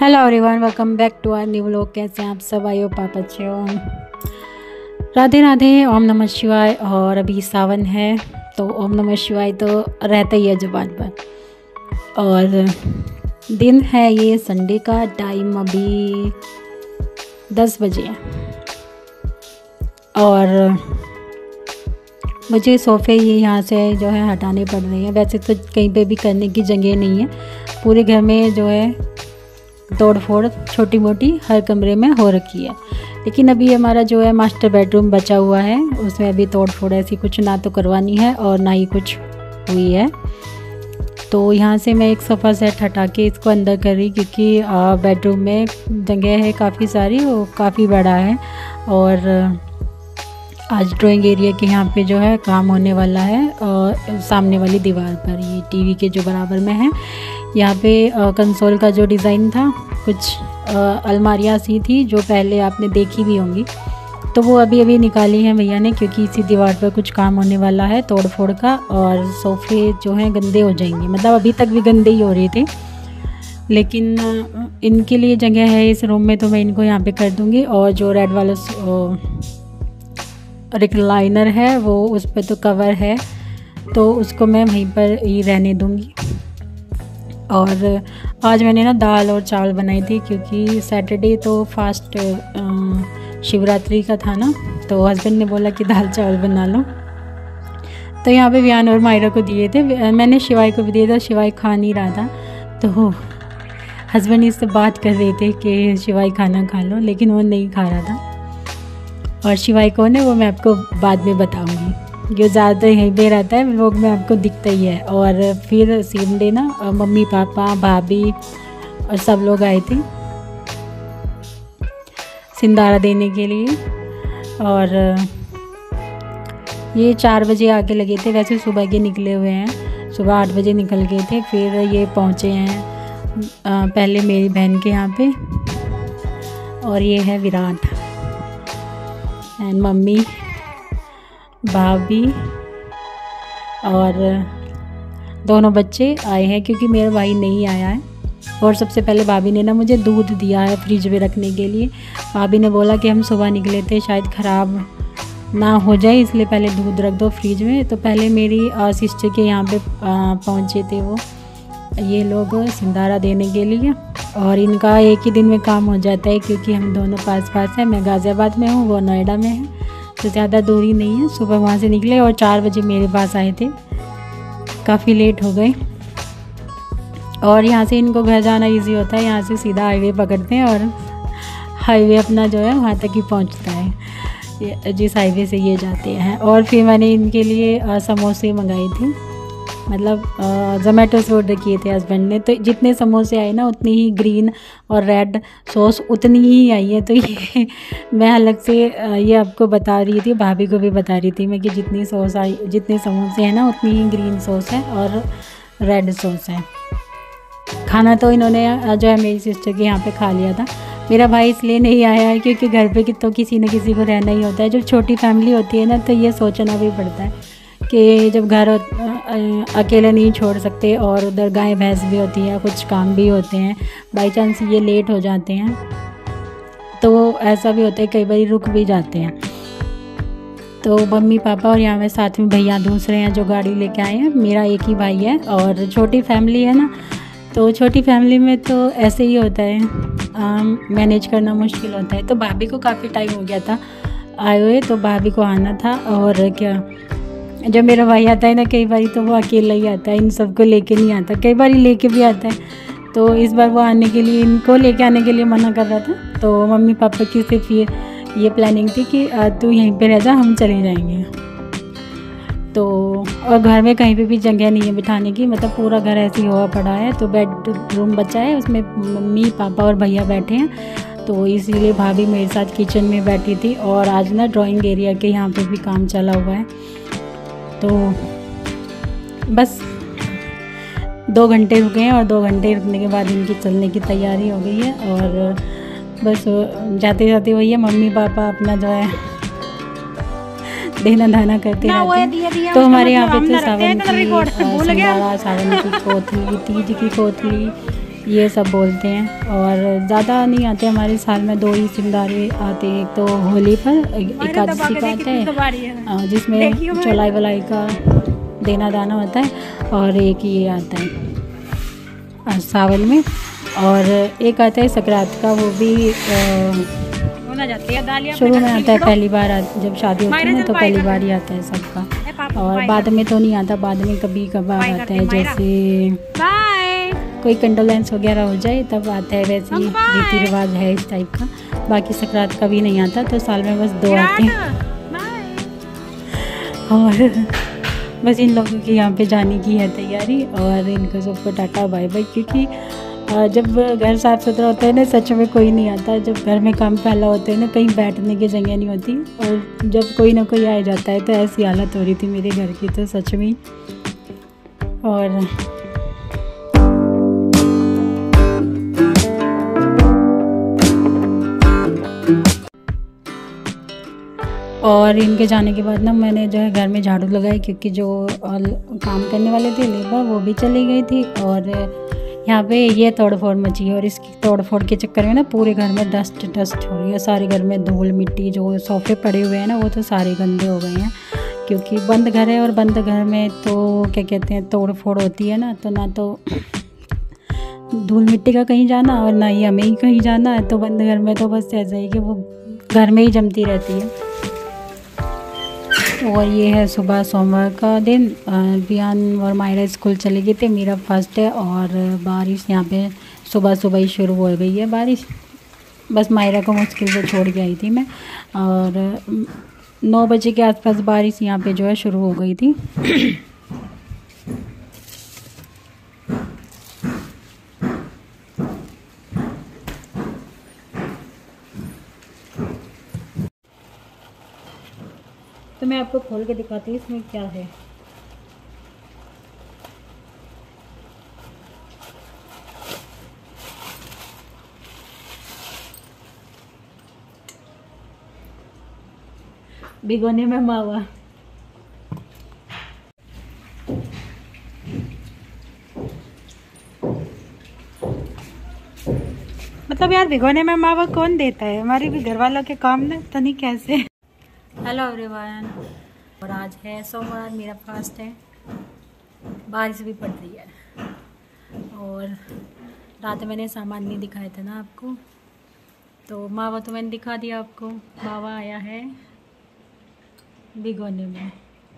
Hello everyone, welcome back to our new vlog. कैसे हैं आप सब? आई होप आप अच्छे हो। राधे राधे, ओम नमः शिवाय। और अभी सावन है तो ओम नमः शिवाय तो रहता ही है जुबान पर। और दिन है ये संडे का, टाइम अभी 10 बजे है और मुझे सोफ़े ये यहाँ से जो है हटाने पड़ रहे हैं। वैसे तो कहीं पे भी करने की जगह नहीं है, पूरे घर में जो है तोड़ फोड़ छोटी मोटी हर कमरे में हो रखी है। लेकिन अभी हमारा जो है मास्टर बेडरूम बचा हुआ है, उसमें अभी तोड़ फोड़ ऐसी कुछ ना तो करवानी है और ना ही कुछ हुई है। तो यहाँ से मैं एक सोफ़ा सेट हटा के इसको अंदर कर रही, क्योंकि बेडरूम में जगह है काफ़ी सारी, वो काफ़ी बड़ा है। और आज ड्राइंग एरिया के यहाँ पे जो है काम होने वाला है, और सामने वाली दीवार पर ये टीवी के जो बराबर में है, यहाँ पे कंसोल का जो डिज़ाइन था, कुछ अलमारियाँ सी थी जो पहले आपने देखी भी होंगी, तो वो अभी निकाली हैं भैया ने, क्योंकि इसी दीवार पर कुछ काम होने वाला है तोड़ फोड़ का। और सोफ़े जो हैं गंदे हो जाएंगे, मतलब अभी तक भी गंदे ही हो रहे थे, लेकिन इनके लिए जगह है इस रूम में तो मैं इनको यहाँ पे कर दूँगी। और जो रेड वाला रिक्लाइनर है वो उस पर तो कवर है, तो उसको मैं वहीं पर ही रहने दूँगी। और आज मैंने ना दाल और चावल बनाई थी, क्योंकि सैटरडे तो फास्ट शिवरात्रि का था ना, तो हस्बैंड ने बोला कि दाल चावल बना लो। तो यहाँ पे वियान और मायरा को दिए थे, मैंने शिवाई को भी दिया था, शिवाई खा नहीं रहा था। तो हस्बैंड इससे बात कर रहे थे कि शिवाई खाना खा लो, लेकिन वो नहीं खा रहा था। और शिवाई कौन है वो मैं आपको बाद में बताऊँगी, जो ज़्यादातर यहीं पे रहता है, व्लॉग में आपको दिखता ही है। और फिर सेम डे ना मम्मी पापा भाभी और सब लोग आए थे सिंदारा देने के लिए। और ये 4 बजे आके लगे थे, वैसे सुबह के निकले हुए हैं, सुबह 8 बजे निकल गए थे। फिर ये पहुँचे हैं पहले मेरी बहन के यहाँ पे, और ये है विराट एंड मम्मी भाभी और दोनों बच्चे आए हैं, क्योंकि मेरा भाई नहीं आया है। और सबसे पहले भाभी ने ना मुझे दूध दिया है फ्रिज में रखने के लिए। भाभी ने बोला कि हम सुबह निकले थे, शायद ख़राब ना हो जाए, इसलिए पहले दूध रख दो फ्रिज में। तो पहले मेरी सिस्टर के यहाँ पे पहुँचे थे वो ये लोग सिंदारा देने के लिए। और इनका एक ही दिन में काम हो जाता है, क्योंकि हम दोनों पास पास हैं, मैं गाज़ियाबाद में हूँ, वो नोएडा में है, तो ज़्यादा दूरी नहीं है। सुबह वहाँ से निकले और 4 बजे मेरे पास आए थे, काफ़ी लेट हो गए। और यहाँ से इनको घर जाना इजी होता है, यहाँ से सीधा हाईवे पकड़ते हैं और हाईवे अपना जो है वहाँ तक ही पहुँचता है, जिस हाईवे से ये जाते हैं। और फिर मैंने इनके लिए समोसे मंगाए थे, मतलब ज़ोमेटो से ऑर्डर किए थे हस्बैंड ने। तो जितने समोसे आए ना, उतनी ही ग्रीन और रेड सॉस उतनी ही आई है। तो ये मैं अलग से ये आपको बता रही थी, भाभी को भी बता रही थी मैं, कि जितनी सॉस आई, जितने समोसे हैं ना, उतनी ही ग्रीन सॉस है और रेड सॉस है। खाना तो इन्होंने जो है मेरी सिस्टर के यहाँ पे खा लिया था। मेरा भाई इसलिए नहीं आया है क्योंकि घर पे तो किसी न किसी को रहना ही होता है। जब छोटी फैमिली होती है ना, तो ये सोचना भी पड़ता है कि जब घर अकेले नहीं छोड़ सकते, और उधर गाय भैंस भी होती है, कुछ काम भी होते हैं, बाई चांस ये लेट हो जाते हैं तो ऐसा भी होता है, कई बार रुक भी जाते हैं। तो मम्मी पापा और यहाँ में साथ में भैया दूसरे हैं जो गाड़ी लेके आए हैं। मेरा एक ही भाई है और छोटी फैमिली है ना, तो छोटी फैमिली में तो ऐसे ही होता है, मैनेज करना मुश्किल होता है। तो भाभी को काफ़ी टाइम हो गया था आए हुए, तो भाभी को आना था। और क्या, जब मेरा भाई आता है ना, कई बार तो वो अकेला ही आता है, इन सबको लेके नहीं आता, कई बार लेके भी आता है। तो इस बार वो आने के लिए, इनको लेके आने के लिए मना कर रहा था। तो मम्मी पापा की सिर्फ ये प्लानिंग थी कि तू यहीं पे रह जा, हम चले जाएंगे। तो और घर में कहीं पे भी जगह नहीं है बिठाने की, मतलब पूरा घर ऐसे ही हुआ पड़ा है। तो बेडरूम बचा है, उसमें मम्मी पापा और भैया बैठे हैं, तो इसीलिए भाभी मेरे साथ किचन में बैठी थी। और आज ना ड्राइंग एरिया के यहाँ पे भी काम चला हुआ है, तो बस 2 घंटे रुके हैं, और 2 घंटे रुकने के बाद इनकी चलने की तैयारी हो गई है। और बस जाते जाते वही है, मम्मी पापा अपना जो है देना धाना करते रहते हैं। तो हमारे यहाँ पे तो सावन की कोतली, तीज की कोतली, ये सब बोलते हैं। और ज़्यादा नहीं आते, हमारे साल में 2 ही सिंदारे आते हैं। एक तो होली पर एकादशी का आता है जिसमें चौलाई वलाई का देना दाना होता है, और एक ये आता है सावन में, और एक आता है सकरात का, वो भी शुरू में आता है, पहली बार जब शादी होती है ना तो पहली बार ही आता है सबका, और बाद में तो नहीं आता, बाद में कभी कभार आता है, जैसे कोई कंडोलेंस वगैरह हो जाए तब आता है, वैसे ही रीति रिवाज है इस टाइप का। बाकी सकरात का भी नहीं आता, तो साल में बस 2 आते हैं। और बस इन लोगों की यहाँ पे जाने की है तैयारी, और इनको सबको टाटा बाय बाय, क्योंकि जब घर साफ़ सुथरा होता है ना, सच में कोई नहीं आता। जब घर में काम फैला होता है ना, कहीं बैठने की जगह नहीं होती, और जब कोई ना कोई आ जाता है तो ऐसी हालत हो रही थी मेरे घर की, तो सच में। और इनके जाने के बाद ना मैंने जो है घर में झाड़ू लगाई, क्योंकि जो काम करने वाले थे लेबर वो भी चली गई थी, और यहाँ पे ये तोड़फोड़ मची है, और इसकी तोड़फोड़ के चक्कर में ना पूरे घर में डस्ट हो रही है। सारे घर में धूल मिट्टी, जो सोफ़े पड़े हुए हैं ना वो तो सारे गंदे हो गए हैं, क्योंकि बंद घर है, और बंद घर में तो क्या कहते हैं तोड़फोड़ होती है ना, तो ना तो धूल मिट्टी का कहीं जाना और ना ही हमें ही कहीं जाना है। तो बंद घर में तो बस ऐसा ही कि वो घर में ही जमती रहती है। और ये है सुबह सोमवार का दिन, बियान और मायरा स्कूल चले गए थे, मेरा फर्स्ट है, और बारिश यहाँ पे सुबह सुबह ही शुरू हो गई है बारिश। बस मायरा को मुश्किल से छोड़ के आई थी मैं, और 9 बजे के आसपास बारिश यहाँ पे जो है शुरू हो गई थी। तो मैं आपको खोल के दिखाती हूँ इसमें क्या है। भिगोने में मावा। मतलब यार भिगोने में मावा कौन देता है, हमारे भी घर वालों के काम ना, तो नहीं कैसे। हेलो एवरीवन, और आज है सोमवार, मेरा फास्ट है। बारिश भी पड़ रही है, और रात मैंने सामान नहीं दिखाया था ना आपको, तो मावा तो मैंने दिखा दिया आपको। मावा आया है भिगोने में।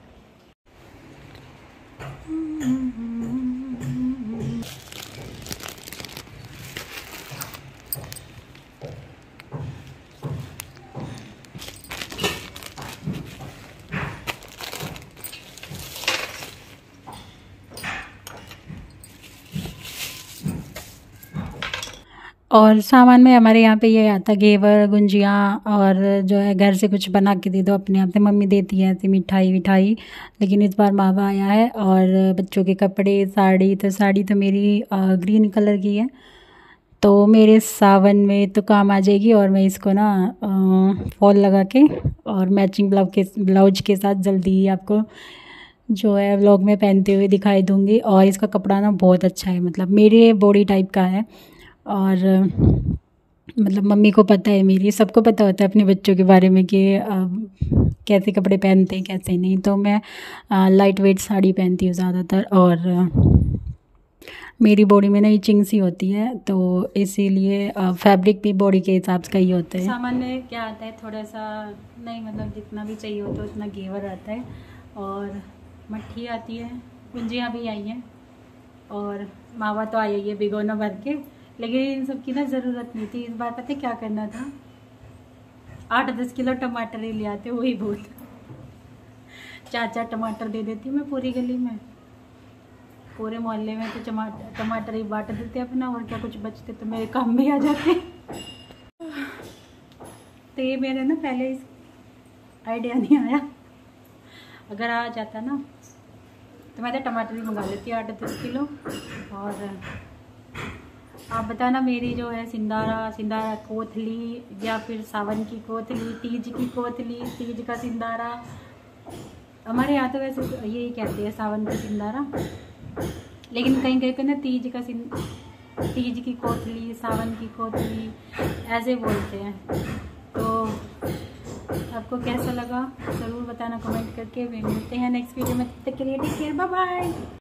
और सामान में हमारे यहाँ पे ये आता घेवर गुंजिया, और जो है घर से कुछ बना के दे दो अपने आप से, मम्मी देती है ऐसे मिठाई विठाई, लेकिन इस बार मावा आया है। और बच्चों के कपड़े, साड़ी तो मेरी ग्रीन कलर की है, तो मेरे सावन में तो काम आ जाएगी। और मैं इसको ना फॉल लगा के और मैचिंग ब्लाउज के साथ जल्दी ही आपको जो है व्लॉग में पहनते हुए दिखाई दूँगी। और इसका कपड़ा ना बहुत अच्छा है, मतलब मेरे बॉडी टाइप का है, और मतलब मम्मी को पता है, मेरी सबको पता होता है अपने बच्चों के बारे में कि कैसे कपड़े पहनते हैं कैसे नहीं। तो मैं लाइट वेट साड़ी पहनती हूँ ज़्यादातर, और मेरी बॉडी में ना इचिंग सी होती है, तो इसीलिए फैब्रिक भी बॉडी के हिसाब से ही होता है। सामान में क्या आता है, थोड़ा सा नहीं, मतलब जितना भी चाहिए होता है उतना घेवर आता है, और मट्ठी आती है, गुंजियाँ भी आई हैं, और मावा तो आई है भिगोना भर के। लेकिन इन सब की ना ज़रूरत नहीं थी इस बार। पता क्या करना था, 8-10 किलो टमाटर ही ले आते, वही बहुत। 4-4 टमाटर दे देती मैं पूरी गली में, पूरे मोहल्ले में, तो टमाटर ही बांट देते अपना, और क्या कुछ बचते तो मेरे काम में आ जाते। तो ये मेरे ना पहले आइडिया नहीं आया, अगर आ जाता ना तो मैं तो टमाटर ही मंगा लेती 8-10 किलो। और आप बताना मेरी जो है सिंदारा कोथली, या फिर सावन की कोथली, तीज की कोथली, तीज का सिंदारा, हमारे यहाँ तो वैसे यही कहते हैं सावन का सिंदारा, लेकिन कहीं कहीं पे ना तीज का तीज की कोतली, सावन की कोतली ऐसे बोलते हैं। तो आपको कैसा लगा ज़रूर बताना कमेंट करके। मिलते हैं नेक्स्ट वीडियो में, तब तक के लिए टेक केयर, बाय बाय।